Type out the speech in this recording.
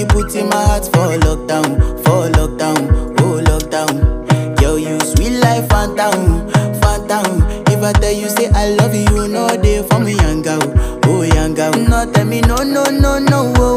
you put in my heart for lockdown, oh lockdown. Girl, you sweet life, phantom, phantom. If I tell you say I love you, you know they for me young girl, oh young girl. No tell me no, no, no, no, oh.